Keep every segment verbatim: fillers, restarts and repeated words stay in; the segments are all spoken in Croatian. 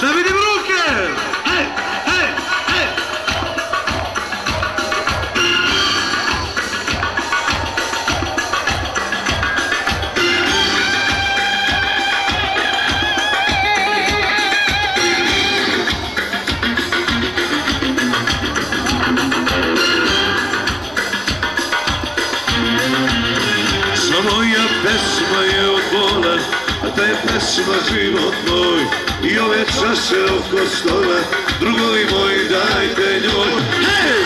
Da vidim ruke! Hej, hej, hej! Moja pesma je od bola, a ta je pesma život moj. I ove čaše oko stola, drugovi moji dajte njoj. Hej!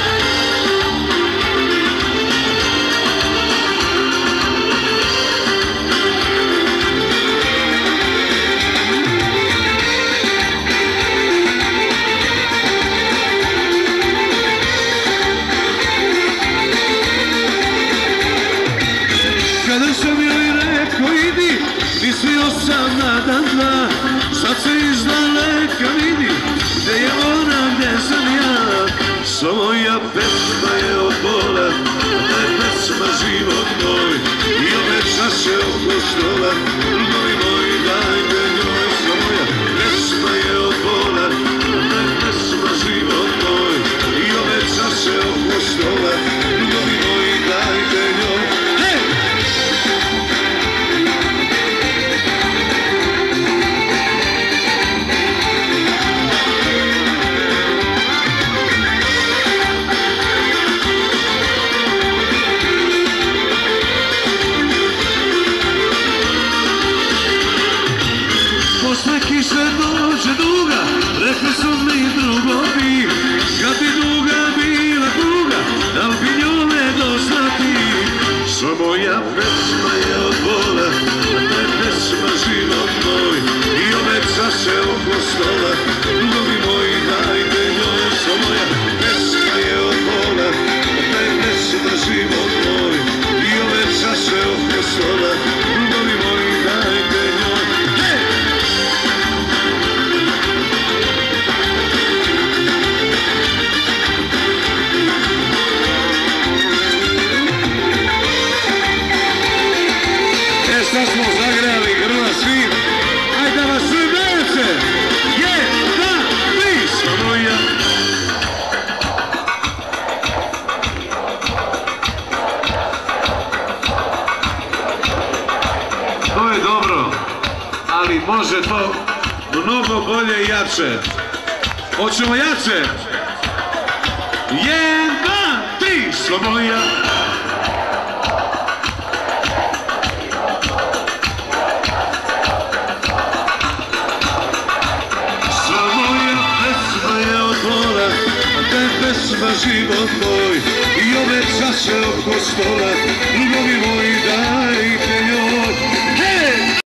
Kada sam joj rekao idi, mislio sam na dan dva, sad se iz daleka vidi, gde je ona, gde sam ja. Samo moja pesma je od bola, a ta je pesma život moj. I ove čaše oko stola, drugovi moji dajte njoj. Samo moja pesma je od bola, a ta je pesma život moj. I ove čaše oko stola, drugovi moji dajte njoj. Posle kiše dođe duga, rekli su mi drugovi, kad bi duga bila duga, da li bi njome doznati. Samo moja pesma je od bola, a ta je pesma život moj. I ove čaše oko stola, drugovi moji dajte njoj. Samo moja pesma je od bola, a ta je pesma život moj. I ove čaše oko stola, drugovi moji dajte njoj. Sad smo zagrali grla svi, ajde da vas svi veće, jedan, tri, samo ja. To je dobro, ali može to mnogo bolje i jače. Hoćemo jače? Jedan, tri, samo ja. Pesma život moj, i ove čaše oko stola, drugovi